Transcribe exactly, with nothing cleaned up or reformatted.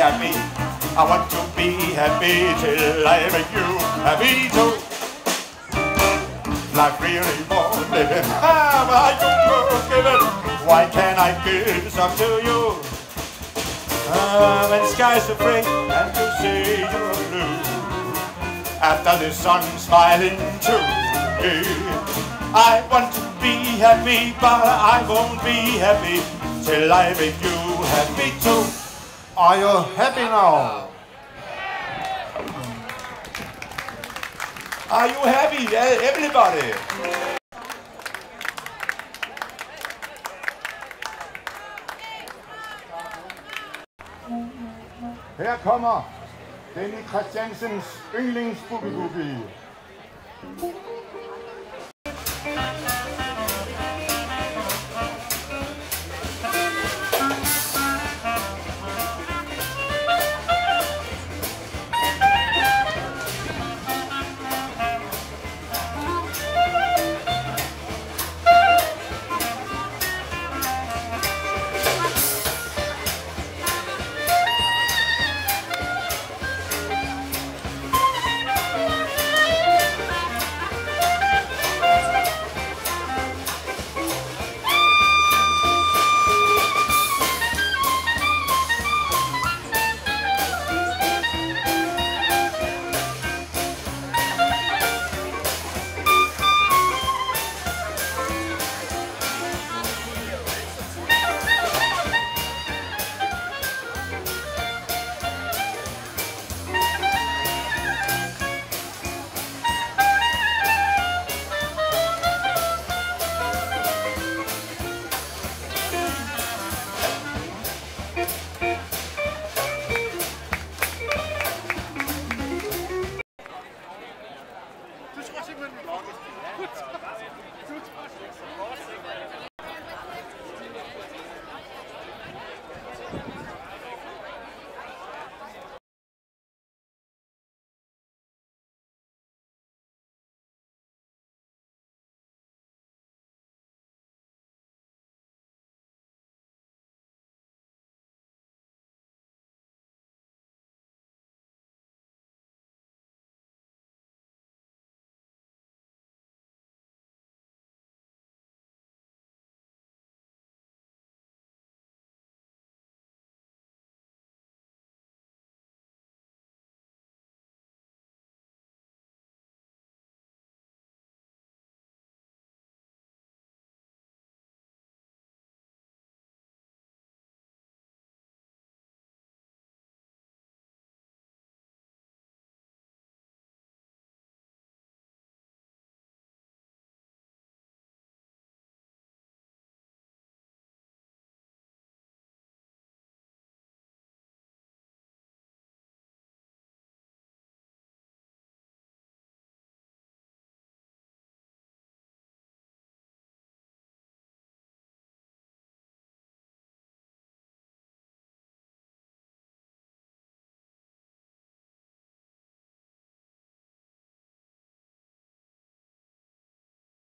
happy. I want to be happy till I make you happy too. Life really won't live in. Ah, but I don't give it. Why can't I give some to you? Ah, when the sky's so gray and you say you're blue, after the sun smiling too. I want to be happy, but I won't be happy till I make you happy too. Are you happy now? Are you happy, everybody? Her kommer Denny Christiansens yndlingsboogie-boogie.